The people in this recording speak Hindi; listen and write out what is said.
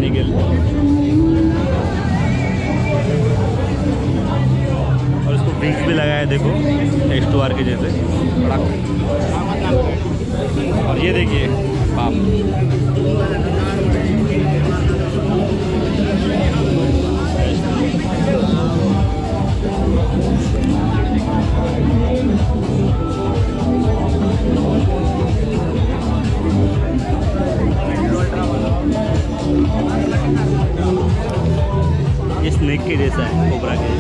पानीगेल। और इसको विंग्स भी लगाया है, देखो H2R के जैसे। और ये देखिए बाप, ये स्नेक के जैसा है, कोबरा के।